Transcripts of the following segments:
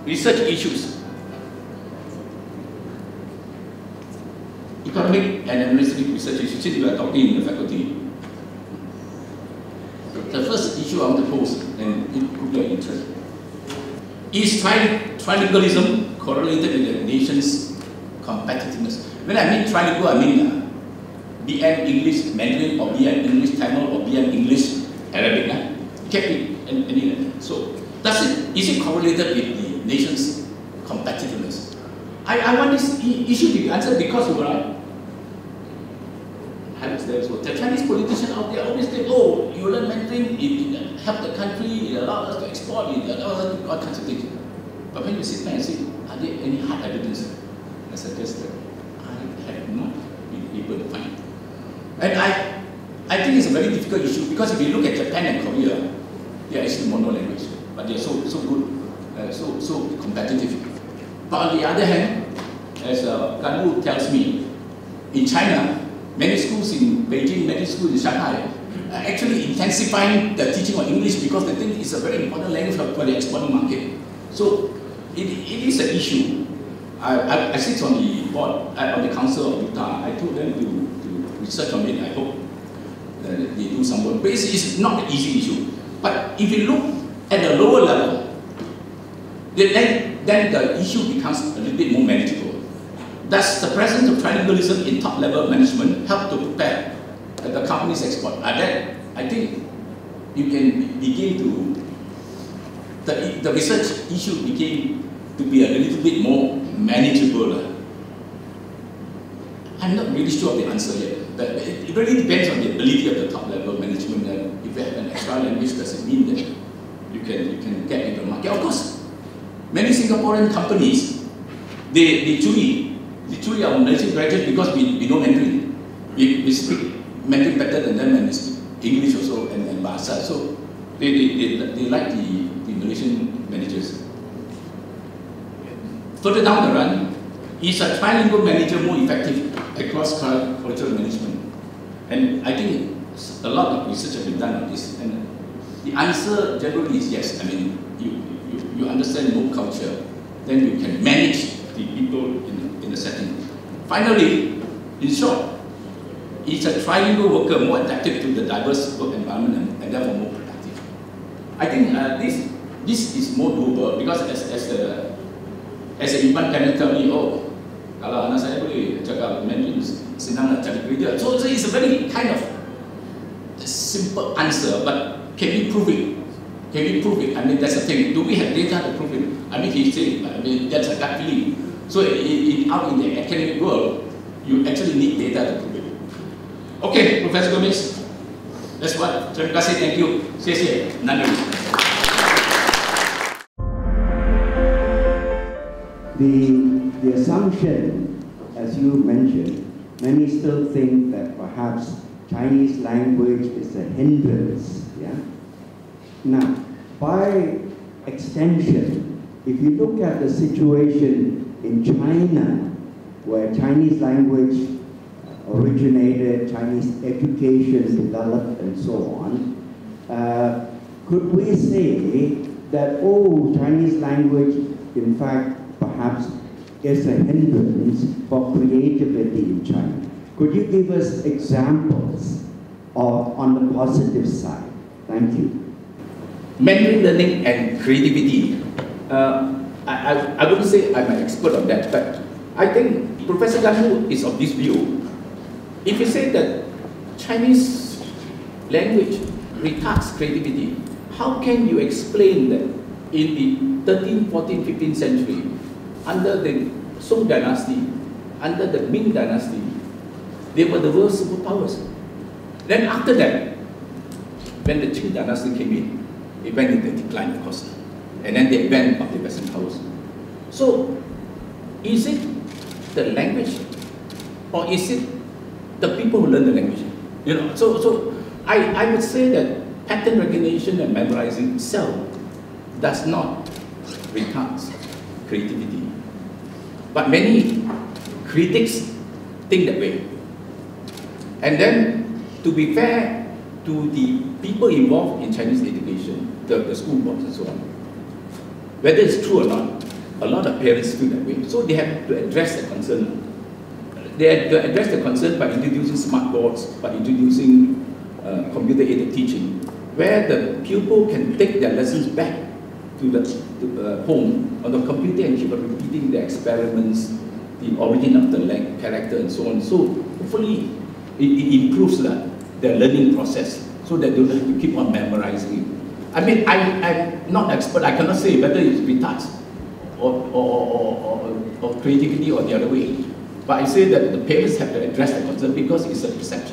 research issues, economic and administrative research issues, since we are talking in the faculty. The first issue I want to pose, and it could be of interest, is trilingualism correlated with the nation's competitiveness? When I mean trilingual, I mean BM English Mandarin or BM English Tamil or BM English Arabic. It can be any. So, is it correlated with the nation's competitiveness? I want this issue to be answered because the Chinese politicians out there always think, oh, you learn Mandarin, it helped the country, it allowed us to export, it allowed us to do all kinds of things. But when you sit back and say, are there any hard evidence? I suggest that I have not been able to find. And I think it's a very difficult issue because if you look at Japan and Korea, they are actually mono language, but they are so good, so competitive. But on the other hand, as Ganwu tells me, in China, many schools in Beijing, many schools in Shanghai are actually intensifying the teaching of English because they think it's a very important language for the exporting market. So it is an issue. I sit on the board, on the council of Utah. I told them to research on it. I hope that they do some work. But it's not an easy issue. But if you look at the lower level, then the issue becomes a little bit more manageable. Does the presence of trilingualism in top-level management help to prepare the company's export? I think you can begin to, the research issue became to be a little bit more manageable. I'm not really sure of the answer yet. But it really depends on the ability of the top-level management. If you have an extra language, does it mean that you can get into the market? Of course, many Singaporean companies, they truly are Malaysian graduates because we know Mandarin. We speak Mandarin better than them and we speak English also and Bahasa. So they like the Malaysian managers. Further down the run, is a trilingual manager more effective across cultural management? And I think a lot of research has been done on this. And the answer generally is yes. I mean, you understand more culture, then you can manage the people in the setting. Finally, in short, is a trilingual worker more adapted to the diverse work environment and therefore more productive? I think this is more doable because as a Iban can tell me, oh, kalau anak saya boleh cakap Mandarin, senang nak cari kerja. So it's a very kind of simple answer, but can we prove it? Can we prove it? I mean, that's the thing. Do we have data to prove it? I mean, he's saying, I mean, that's a gut feeling. So out in the academic world, you actually need data to prove it. Okay, Professor Gomez, that's what. Terima kasih, thank you. 谢谢，难得。 The assumption, as you mentioned, many still think that perhaps Chinese language is a hindrance. Yeah. Now, by extension, if you look at the situation in China, where Chinese language originated, Chinese education developed, and so on, could we say that, oh, Chinese language, in fact, perhaps is a hindrance for creativity in China? Could you give us examples on the positive side? Thank you. Mandarin learning and creativity. I wouldn't say I'm an expert on that, but I think Professor Ganwu is of this view. If you say that Chinese language retards creativity, how can you explain that in the 13th, 14th, 15th century, under the Song dynasty, under the Ming dynasty, they were the world superpowers. Then after that, when the Qing dynasty came in, it went into decline, of course, and then the advent of the Western powers. So, is it the language, or is it the people who learn the language? You know, so I would say that pattern recognition and memorizing itself does not retard creativity. But many critics think that way. And then, to be fair to the people involved in Chinese education, the school boards and so on, whether it's true or not, a lot of parents feel that way. So they have to address the concern. They have to address the concern by introducing smart boards, by introducing computer-aided teaching, where the pupil can take their lessons back to the home on the computer and keep on repeating the experiments, the origin of the character and so on. So hopefully it improves their learning process so that they don't have to keep on memorizing. I mean, I'm not expert, I cannot say whether it's retouch or creativity or the other way. But I say that the parents have to address the concern because it's a perception.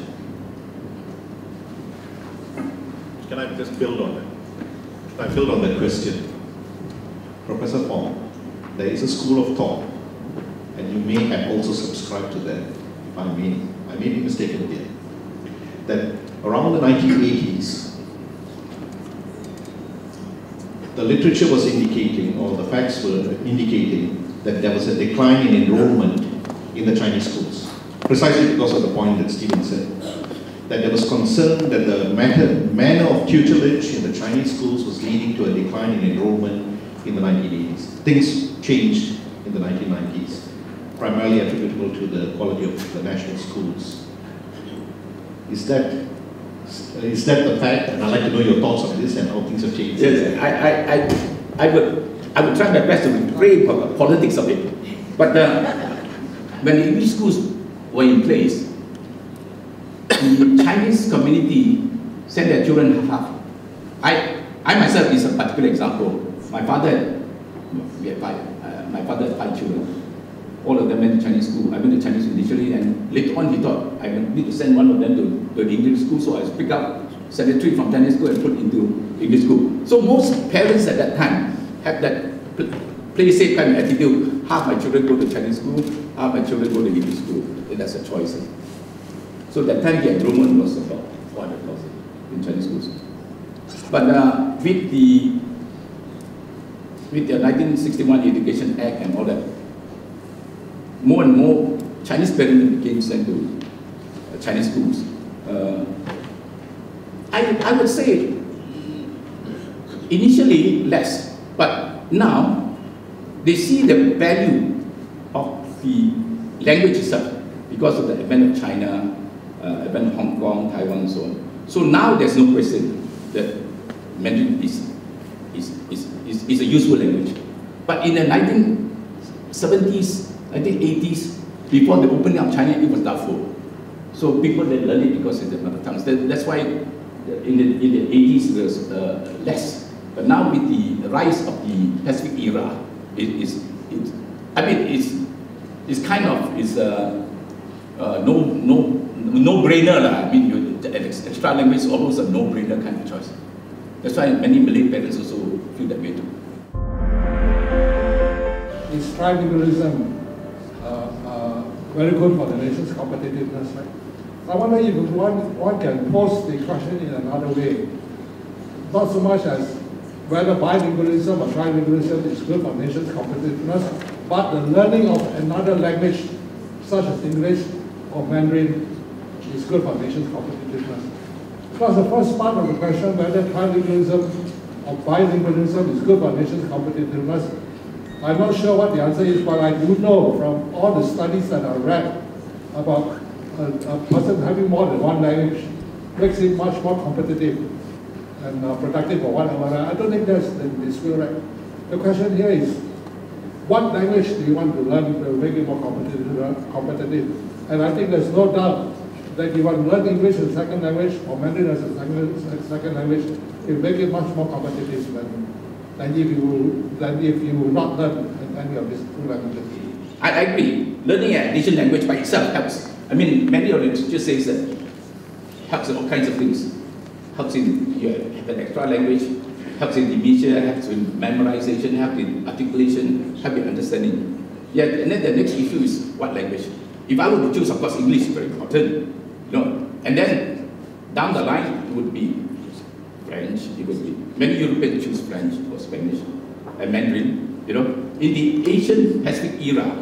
Can I just build on that? Can I build on that question? Professor Fong, there is a school of thought, and you may have also subscribed to that, if I may be mistaken here, that around the 1980s, the literature was indicating, or the facts were indicating, that there was a decline in enrollment in the Chinese schools, precisely because of the point that Stephen said, that there was concern that the manner of tutelage in the Chinese schools was leading to a decline in enrollment in the 1980s. Things changed in the 1990s, primarily attributable to the quality of the national schools. Is that the fact? And I'd like to know your thoughts on this and how things have changed. Yes, I would try my best to refrain from the politics of it. But when the English schools were in place, the Chinese community sent their children half. I myself is a particular example. My father had 5 children. All of them went to Chinese school. I went to Chinese initially, and later on he thought I need to send one of them to the English school, so I picked up secretary from Chinese school and put into English school. So most parents at that time have that play safe kind of attitude. Half my children go to Chinese school, half my children go to English school. And that's a choice. So that time the enrollment was about 400,000 in Chinese schools. But with the 1961 Education Act and all that, more and more Chinese parents became sent to Chinese schools. I would say initially less, but now they see the value of the language itself because of the advent of China, advent of Hong Kong, Taiwan, and so on. So now there's no question that Mandarin is a useful language. But in the 1970s, 1980s, before the opening of China, it was doubtful. So people they learn it because it's their mother tongues. That's why in the 80s there was less. But now with the rise of the Pacific era, it's kind of no-brainer. I mean, the extra language is almost a no-brainer kind of choice. That's why many Malay parents also feel that way too. Is trilingualism very good for the nation's competitiveness, right? I wonder if one can pose the question in another way. Not so much as whether bilingualism or trilingualism is good for the nation's competitiveness, but the learning of another language, such as English or Mandarin, is good for the nation's competitiveness. Because the first part of the question, whether trilingualism or bilingualism is good for the nation's competitiveness, I'm not sure what the answer is, but I do know from all the studies that I read about a person having more than one language makes it much more competitive and productive or whatever. I don't think that's the dispute, right? The question here is, what language do you want to learn to make it more competitive? And I think there's no doubt that if you want to learn English as a second language or Mandarin as a second language, it will make it much more competitive than if you not learn any of these two languages. I agree. Learning an additional language by itself helps. I mean, many of the literature says that helps in all kinds of things. Helps in you have an extra language, helps in dementia, helps in memorization, helps in articulation, helps in understanding. Yeah, and then the next issue is what language. If I were to choose, of course, English is very important, and then down the line it would be French. It would be many Europeans choose French or Spanish and Mandarin. In the Asian Pacific era,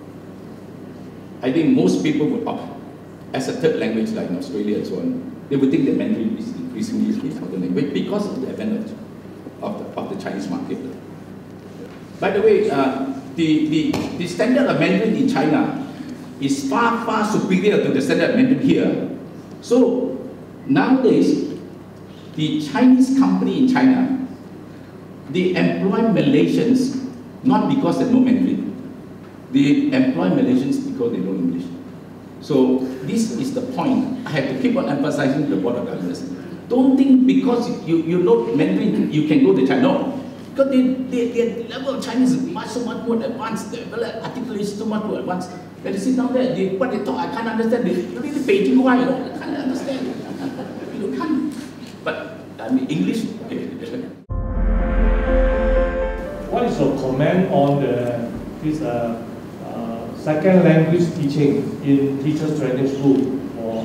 I think most people would opt as a third language, like in Australia and so on. They would think that Mandarin is increasingly the important language because of the advantage of the Chinese market. By the way, the standard of Mandarin in China is far, far superior to the standard of Mandarin here. So nowadays, the Chinese company in China, they employ Malaysians not because they know Mandarin. They employ Malaysians because they know English. So this is the point. I have to keep on emphasizing to the Board of Governors. Don't think because you know Mandarin, you can go to China. No. Because their level of Chinese is so much more advanced. Their articulation is so much more advanced. When you sit down there, what they talk, I can't understand. They really Beijing why, I can't understand. You can't. But I mean, English. What is your comment on this second language teaching in teachers training school or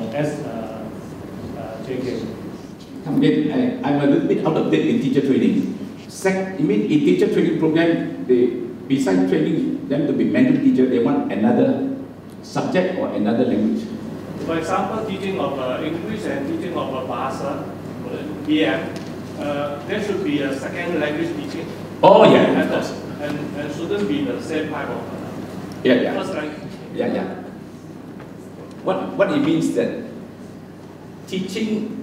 SJK? I'm a little bit out of date in teacher training. In teacher training program, besides training them to be Mandarin teacher, they want another subject or another language. For example, teaching of English and teaching of Bahasa, BM, there should be a second language teaching. Oh yeah, of course. And shouldn't be the same type of first language. Yeah. What it means that teaching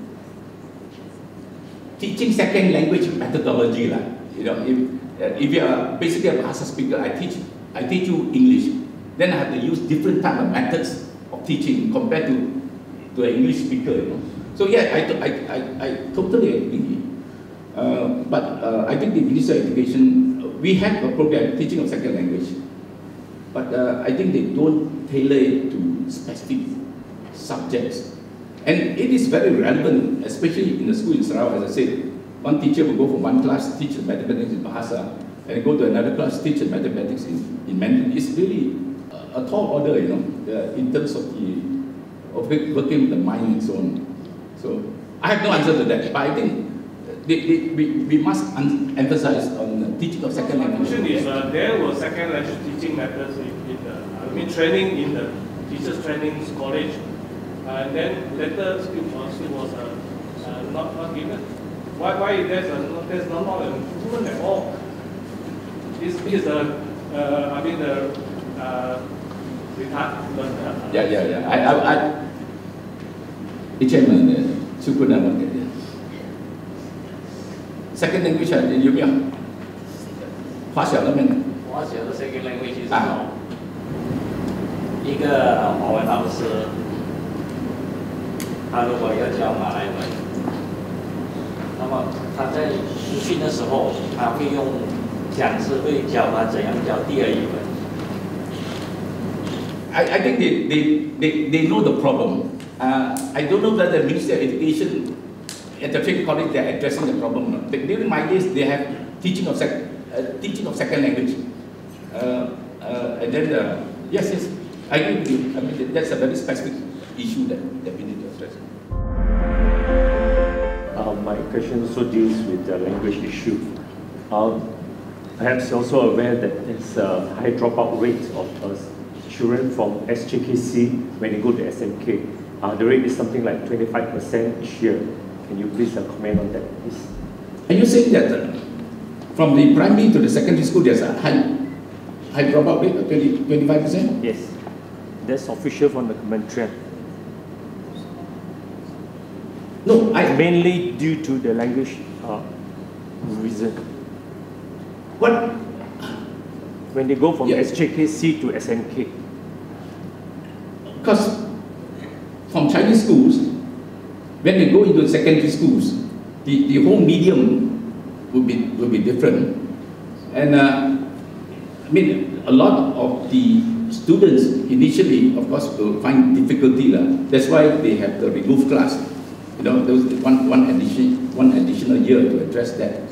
second language methodology lah. You know, if you are basically a Bahasa speaker, I teach you English. Then I have to use different type of methods of teaching compared to an English speaker. You know? So yeah, I totally agree. But I think the Ministry of Education, we have a program teaching of second language, but I think they don't tailor it to specific subjects. And it is very relevant, especially in the school in Sarawak. As I said, one teacher will go from one class, teach mathematics in Bahasa, and go to another class, teach mathematics in Mandarin. It's really a tall order, you know, in terms of working with the mind and so on. So I have no answer to that, but I think we must emphasize on the teaching of second language. My question is, there were second language teaching methods training in the teachers training college, and then later still was not given. Why there's not an improvement at all? This is the Yeah. Chairman, second language 有没有？华小那边的。 华小的 second language 是什么？一个华文老师，他如果要教马来文，那么他在实训的时候，他会用讲师会教他怎样教第二语文。 I think they know the problem. I don't know whether the Ministry of Education at the training college they are addressing the problem. During my days, they have teaching of second language, and then yes, I agree with you. I mean that's a very specific issue that we need to address. My question also deals with the language issue. Perhaps you're also aware that there's a high dropout rate of children from SJKC when they go to SMK. The rate is something like 25% each year. Can you please comment on that, please? Are you saying that from the primary to the secondary school there's a high dropout rate of 25%? Yes, that's official from the commentary. No, mainly due to the language reason. What? When they go from SJKC to SMK. Because from Chinese schools, when they go into secondary schools, the whole medium will be different. And I mean, a lot of the students initially, of course, will find difficulty. That's why they have the remove class. You know, there was one additional year to address that.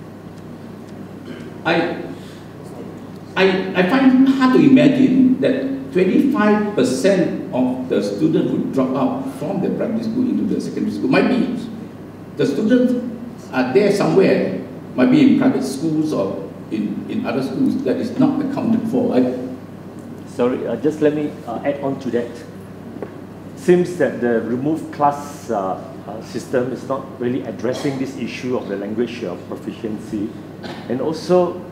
I find it hard to imagine that 25% of the students who drop out from the primary school into the secondary school might be the students are there somewhere, might be in private schools or in other schools that is not accounted for. Sorry, just let me add on to that. Seems that the removed class system is not really addressing this issue of the language proficiency, and also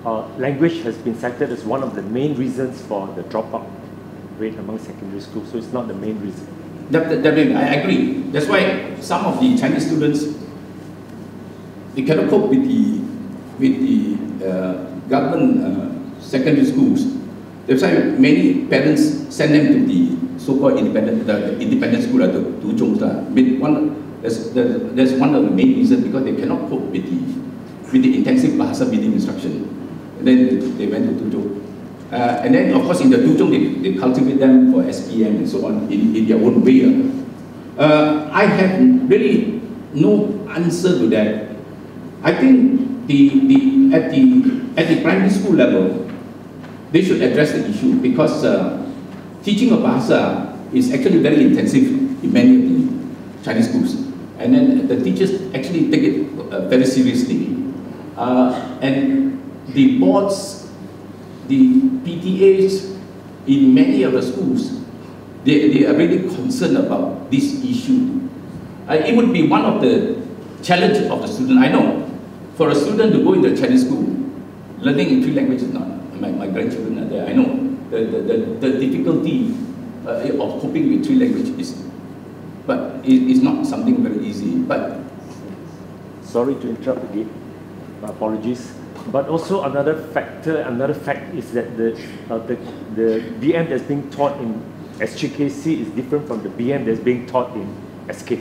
language has been cited as one of the main reasons for the dropout rate among secondary schools, so it's not the main reason. Definitely, I agree. That's why some of the Chinese students, they cannot cope with the government secondary schools. That's why many parents send them to the so-called independent school, like the Tuzhongs. That's one of the main reasons, because they cannot cope with the intensive Bahasa reading instruction. And then they went to Tuzhong. And then, of course, in the Tuzhong, they cultivate them for SPM and so on in their own way. I have really no answer to that. I think at the primary school level, they should address the issue, because teaching of Bahasa is actually very intensive in many of the Chinese schools. And then the teachers actually take it very seriously. And the boards, the PTAs in many of the schools, they are really concerned about this issue. It would be one of the challenges of the student. I know, for a student to go into a Chinese school, learning in 3 languages is not. My grandchildren are there. I know the difficulty of coping with 3 languages but it's not something very easy. But sorry to interrupt again. My apologies. But also another fact is that the BM that's being taught in SGKC is different from the BM that's being taught in SK.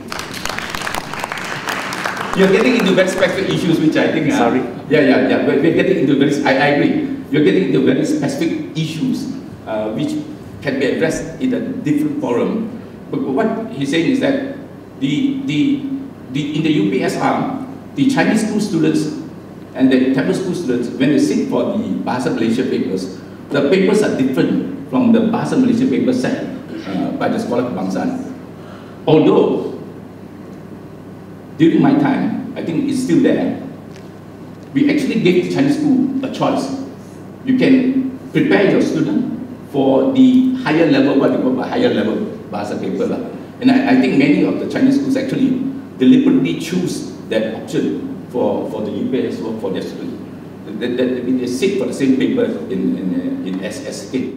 You're getting into very specific issues, which I think. Sorry. Yeah. We're getting into very. I agree. You're getting into very specific issues, which can be addressed in a different forum. But what he's saying is that in the UPSR, the Chinese school students and the Tamil school students, when they sit for the Bahasa Malaysia papers, the papers are different from the Bahasa Malaysia papers set by the Sekolah Kebangsaan. Although, during my time, I think it's still there, we actually gave the Chinese school a choice. You can prepare your student for the higher level, what we call a higher level Bahasa paper. And I think many of the Chinese schools actually deliberately choose that option for the UPS or for their students. They sit for the same paper in SSK.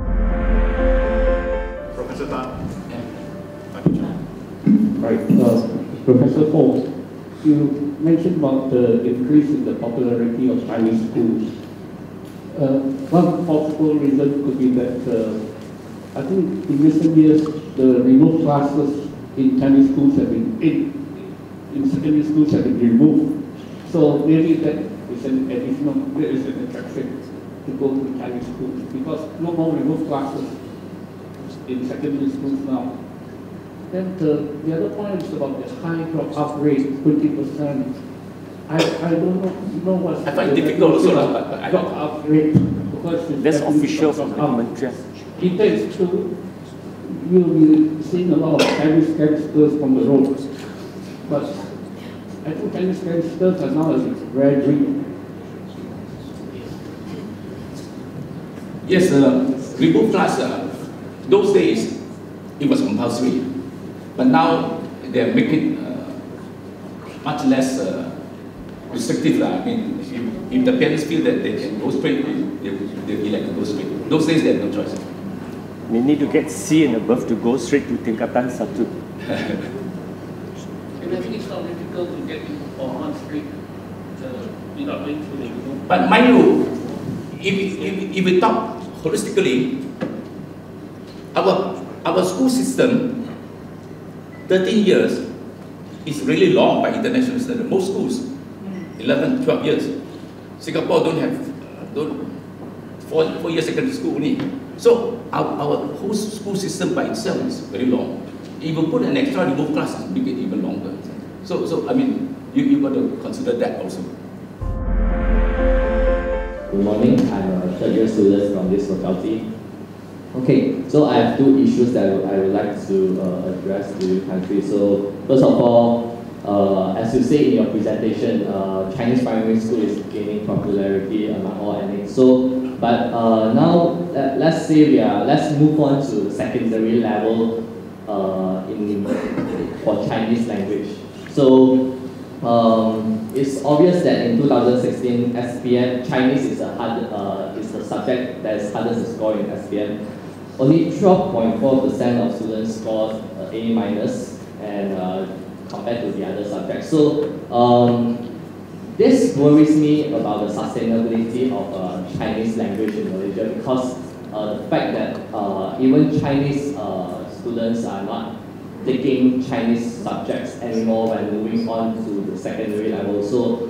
Professor Tan. Right. Professor Fong, you mentioned about the increase in the popularity of Chinese schools. One possible reason could be that I think in recent years the remote classes in Chinese schools have been in secondary schools have been removed. So maybe that is an attraction to go to Chinese schools, because no more remote classes in secondary schools now. Then the other point is about the high drop-out rate, 20%. I don't know what's I find it difficult also. Drop-out rate, because that's official from the government. If that is true, you'll be seeing a lot of Chinese gangsters from the road. But I think Chinese gangsters are now a rare breed. Yes, remote class, those days, it was compulsory. But now, they're making much less restrictive. I mean, if the parents feel that they can go straight, they'll elect to go straight. Those days, they have no choice. We need to get C and above to go straight to Tingkatan 1. And I think it's not difficult to get on straight without going through the room. But mind you, if we talk holistically, our school system, 13 years, is really long by international standard. Most schools, 11, 12 years. Singapore don't have 4 years secondary school only. So our whole school system by itself is very long. If you put an extra remote class, it will get even longer. So I mean, you got to consider that also. Good morning, I'm a third year student from this faculty. Okay, so I have 2 issues that I would like to address to your country. So first of all, as you say in your presentation, Chinese primary school is gaining popularity among all ethnics. So, but now let's move on to the secondary level for Chinese language. So it's obvious that in 2016 SPM Chinese is a subject that is hardest to score in SPM. Only 12.4% of students scored A minus, and compared to the other subjects. So this worries me about the sustainability of Chinese language in Malaysia, because the fact that even Chinese students are not taking Chinese subjects anymore when moving on to the secondary level. So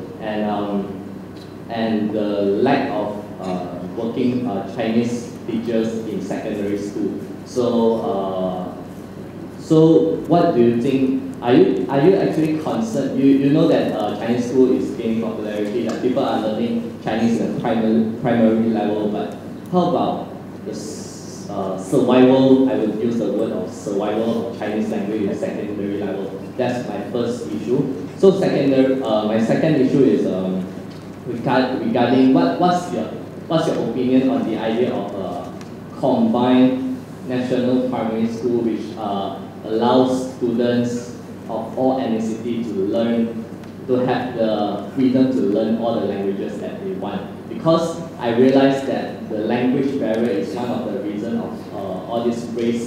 and the lack of working Chinese teachers in secondary school. So so what do you think? Are you actually concerned? You know that Chinese school is gaining popularity, that people are learning Chinese at primary level, but how about the survival? I would use the word of survival of Chinese language at secondary level. That's my first issue. So my second issue is regarding what's your opinion on the idea of combined national primary school, which allows students of all ethnicity to have the freedom to learn all the languages that they want. Because I realized that the language barrier is one of the reasons of all these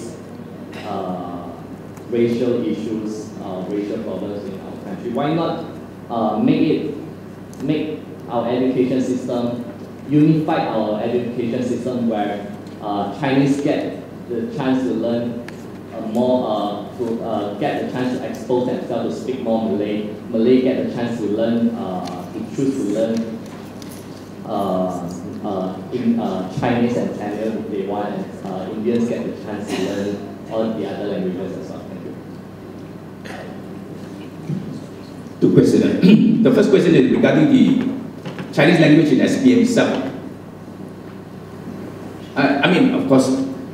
racial issues, racial problems in our country. Why not make our education system, unify our education system where Chinese get the chance to learn get the chance to expose themselves to speak more Malay. Malay get the chance to learn, to choose to learn in Chinese and Tamil if they want, and Indians get the chance to learn all the other languages as well. Thank you. Two questions. The first question is regarding the Chinese language in SPM itself. I mean, of course,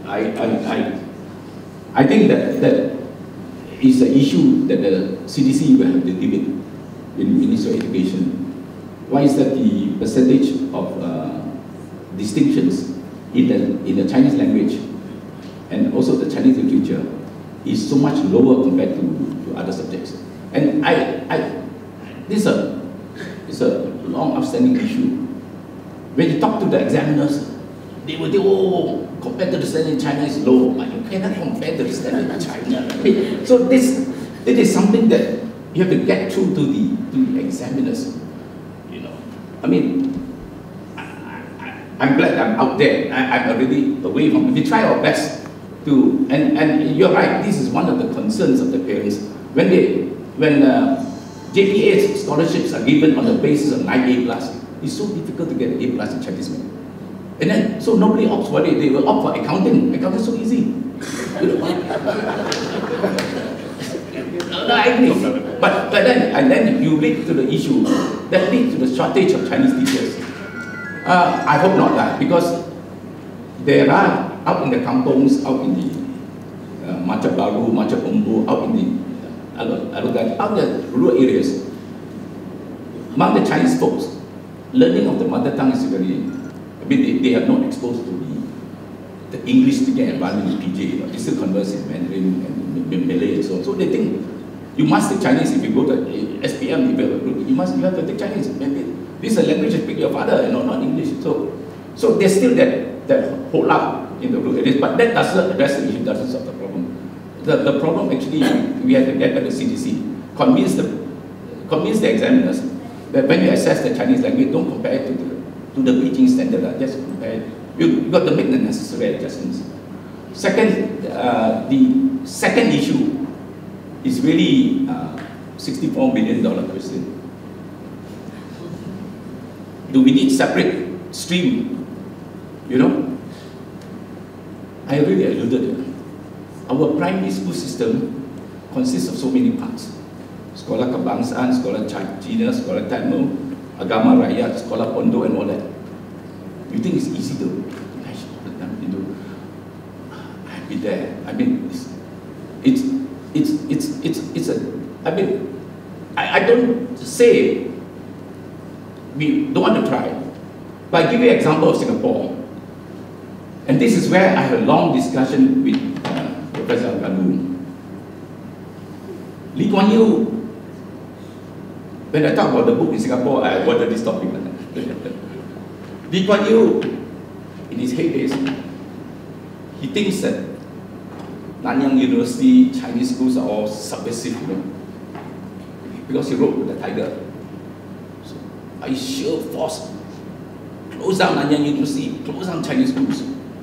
I think that is an issue that the CDC will have to deal with in Ministry of Education. Why is that the percentage of distinctions in the Chinese language and also the Chinese literature is so much lower compared to other subjects? And this is a long outstanding issue. When you talk to the examiners, they will say, oh, compared to the standard in China is low, but you cannot compare to the standard in China. So this is something that you have to get through to the examiners. You know, I mean, I'm glad I'm out there. I'm already away from it. We try our best to, and you're right. This is one of the concerns of the parents when JPA scholarships are given on the basis of 9A+. It's so difficult to get an A+ in Chinese. And then, so nobody opts for it. They will opt for accounting. Accounting is so easy. You know, no, I agree. But then you lead to the issue that leads to the shortage of Chinese teachers. I hope not, because there are out in the kampongs, out in the Macam Baru, Macam Umbu, out in the rural areas, among the Chinese folks, learning of the mother tongue is very. I mean, they are not exposed to the English speaking environment in PJ. You know, they still converse in Mandarin and Malay and so on. So they think you must take Chinese if you go to SPM. You have to take Chinese. This is a language you speak your father, not English. So there's still that hold up in the rural areas, but that doesn't address the issue. Doesn't solve the problem. The problem actually we have to get back to CDC, convince the examiners that when you assess the Chinese language, don't compare it to the Beijing standard, just compare it. You've got to make the necessary adjustments. Second, the second issue is really $64 million question. Do we need separate stream? You know, I really alluded to it. Our primary school system consists of so many parts. Sekolah Kebangsaan, Sekolah Cina, Sekolah Tamil, Agama Rakyat, Sekolah Pondok and all that. You think it's easy to I've been there. I mean, it's a, I mean, I don't say we don't want to try, but I give you an example of Singapore. And this is where I had a long discussion with Professor Galu. Lee Kuan Yew when I talk about the book in Singapore, I avoided this topic. Lee Kuan Yew, in his heydays, he thinks that Nanyang University, Chinese schools are all subversive, because he wrote the tiger. So, I sure force, close down Nanyang University, close down Chinese schools.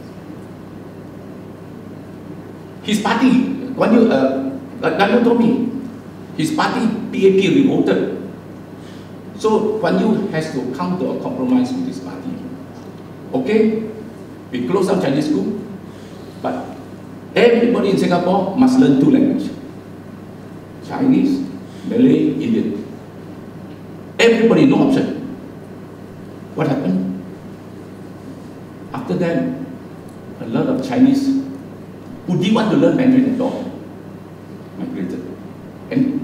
His party, Kuan Yew, Gan told me, his party, PAP, revolted. So Kuan Yew has to come to a compromise with his party. Okay, we close down Chinese school, but everybody in Singapore must learn 2 languages. Chinese, Malay, Indian. Everybody, no option. What happened? After that, a lot of Chinese who didn't want to learn Mandarin at all migrated. And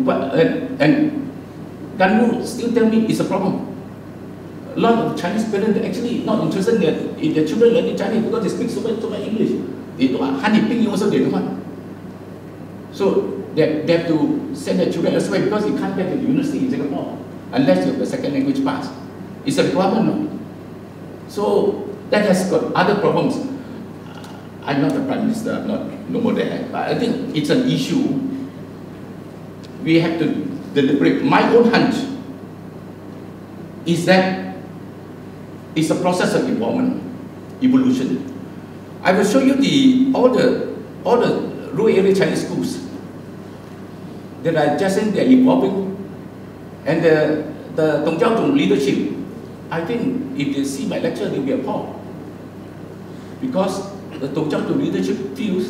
Gan Yew still tell me it's a problem. A lot of Chinese parents are actually not interested in their children learning Chinese because they speak so much English. They don't want Han Ping also they don't want. So they have to send their children elsewhere because you can't get to the university in Singapore unless you have a second language pass. It's a requirement, no? So that has got other problems. I'm not the Prime Minister, I'm not no more there. But I think it's an issue. We have to deliberate. My own hunch is that it's a process of evolution. I will show you all the rural area Chinese schools that are just in, they're evolving, and the Dong Jiao Zhong leadership. I think if they see my lecture, they'll be appalled because the Dong Jiao Zhong leadership feels.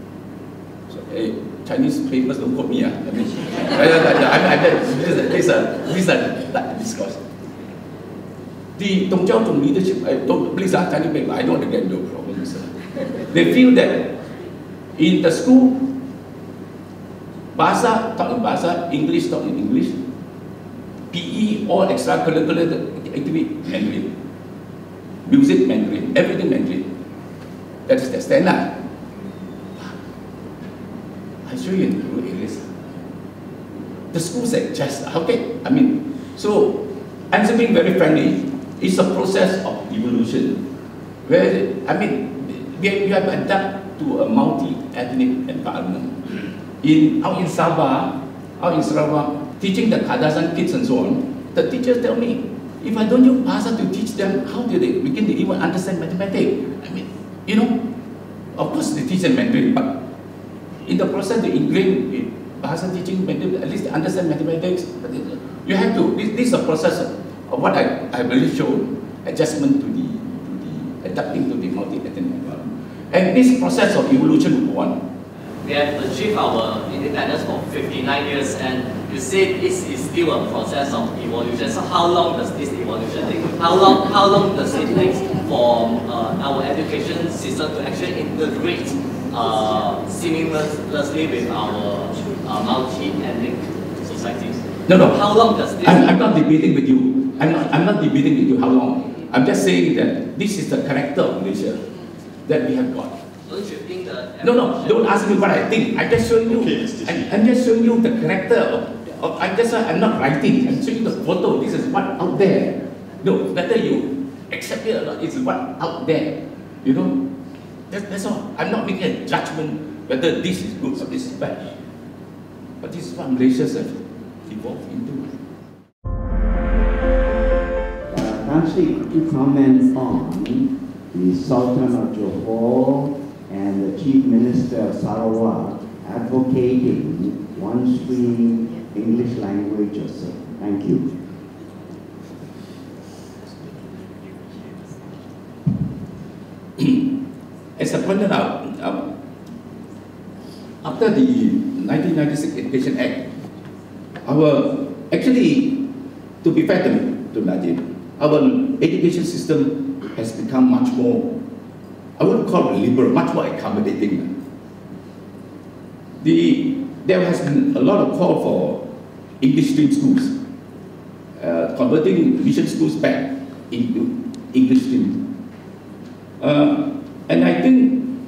Chinese papers don't quote me. I mean, this is a discourse. The Dong Jiao Zhong leadership, please, Chinese paper, I don't want to get into problems. They feel that in the school, Bahasa taught in Bahasa, English taught in English, PE or extracurricular activity Mandarin, music Mandarin, everything Mandarin. That is the standard. I show you in the rural areas. The schools are just, okay, I mean, so I'm being very friendly. It's a process of evolution where, I mean, we have to adapt to a multi-ethnic environment. Out in Sarawak, teaching the Kadazan kids and so on, the teachers tell me, if I don't use Bahasa to teach them, how do they begin to even understand mathematics? I mean, of course they teach them Mandarin, but in the process they ingrain Bahasa teaching Mandarin, at least they understand mathematics. You have to, this is a process of what I really shown, adjustment to the adapting to the multi-ethnic environment. And this process of evolution will go on. We have achieved our independence for 59 years, and you say this is still a process of evolution. So how long does this evolution take? How long does it take for our education system to actually integrate seamlessly with our multi-ethnic societies? No. How long does this? I'm not debating with you. I'm not debating with you how long. I'm just saying that this is the character of Malaysia that we have got. Don't you think that? No, don't ask me what I think. I'm just showing you. I'm just showing you the character of I'm not writing. I'm showing you the photo. This is what out there. No, whether you accept it or not, it's what out there. That's all. I'm not making a judgment whether this is good or this is bad. But this is what Malaysia has evolved into. Nancy, could you comment on the Sultan of Johor and the Chief Minister of Sarawak advocating one stream English language or so? Thank you. As I pointed out, after the 1996 Education Act, to be fair to Najib, our education system has become much more, I wouldn't call it liberal, much more accommodating. There has been a lot of call for English stream schools, converting mission schools back into English stream. And I think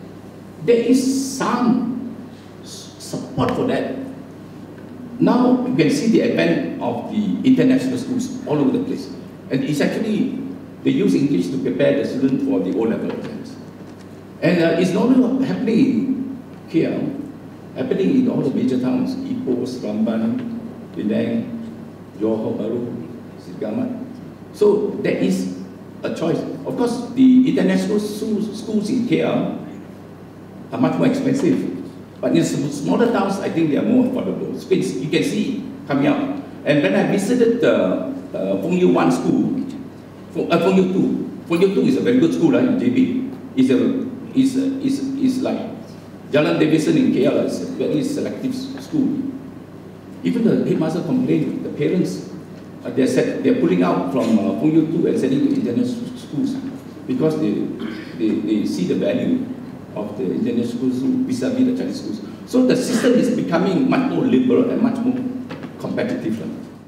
there is some support for that. Now, you can see the advent of the international schools all over the place. And it's actually, they use English to prepare the students for the O-level exams. And it's not only happening in KL, happening in all the major towns, Ipoh, Ramban, Penang, Johor Bahru, Sikamat. So there is a choice. Of course, the international schools in KL are much more expensive. But in smaller towns, I think they are more affordable. So you can see coming out. And when I visited the Fong Yu 1 school, Fong Yu 2. Fong Yu 2 is a very good school in JB. It's like Jalan Davidson in KL is a very selective school. Even the headmaster complained, the parents, they're pulling out from Fong Yu 2 and sending to international schools because they see the value of the international schools vis-a-vis the Chinese schools. So the system is becoming much more liberal and much more competitive.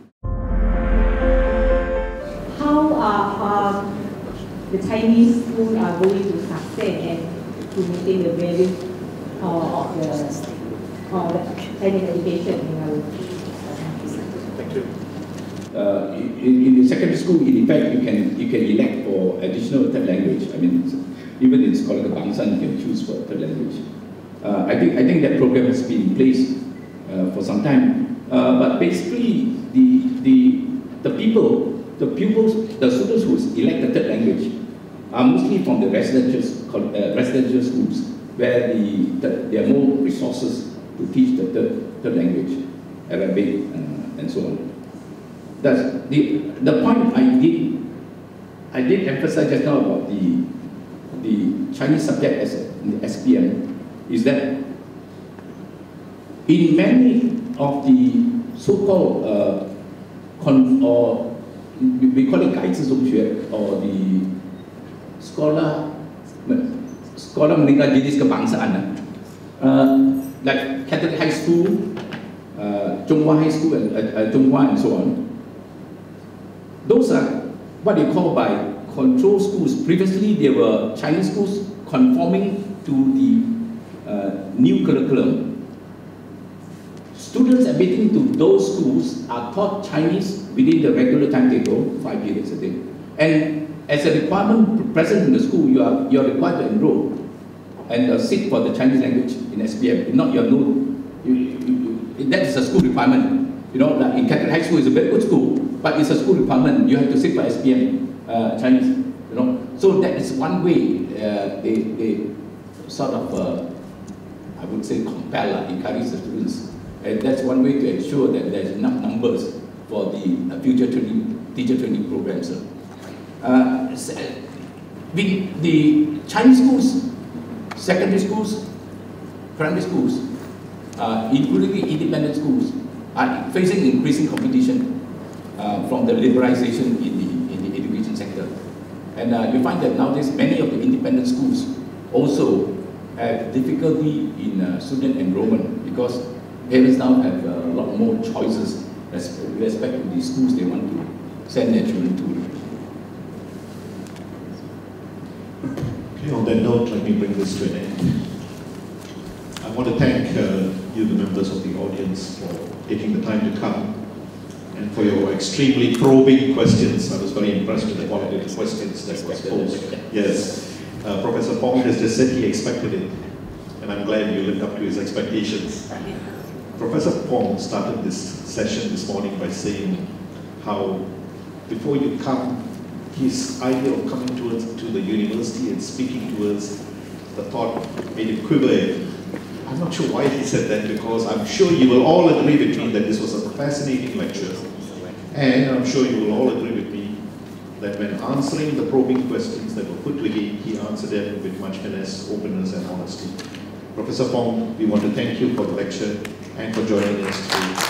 How are the Chinese schools are going to sustain and to maintain the value of the Chinese education in our country? Thank you. In the secondary school, in fact, you can elect for additional third language. I mean, even in school like Bangsan, you can choose for third language. I think that program has been in place for some time. But basically, the pupils, the students who elect the third language are mostly from the residential schools, where there are more resources to teach the third language, Arabic, and so on. That's the point I did emphasize just now about the Chinese subject as in the SPM is that in many of the so-called we call it 改制中学 or the sekolah meninggal jenis kebangsaan, like Catholic High School, Zhonghua High School, and Zhonghua and so on. Those are what you call by control schools. Previously, they were Chinese schools conforming to the new curriculum. Students admitting to those schools are taught Chinese within the regular timetable, 5 periods a day. And as a requirement present in the school, you are required to enroll and sit for the Chinese language in SPM. If not, you have no. That is a school requirement. You know, like in Catholic High School is a very good school, but it's a school requirement. You have to sit for SPM Chinese. You know, so that is one way they sort of, I would say, compel, encourage the students. And that's one way to ensure that there's enough numbers for the future teacher training programs. The Chinese schools, secondary schools, primary schools, including the independent schools, are facing increasing competition from the liberalization in the education sector. And you find that nowadays many of the independent schools also have difficulty in student enrollment because parents now have a lot more choices with respect to the schools they want to send their children to. Okay, on that note, let me bring this to an end. I want to thank you, the members of the audience, for taking the time to come and for your extremely probing questions. I was very impressed with the quality of the questions that was posed. Yes, Professor Fong has just said he expected it, and I'm glad you lived up to his expectations. Professor Fong started this session this morning by saying how before you come, his idea of coming to the university and speaking to us, the thought made him quiver. I'm not sure why he said that, because I'm sure you will all agree with me that this was a fascinating lecture. And I'm sure you will all agree with me that when answering the probing questions that were put to him, he answered them with much finesse, openness, and honesty. Professor Fong, we want to thank you for the lecture and for joining us today.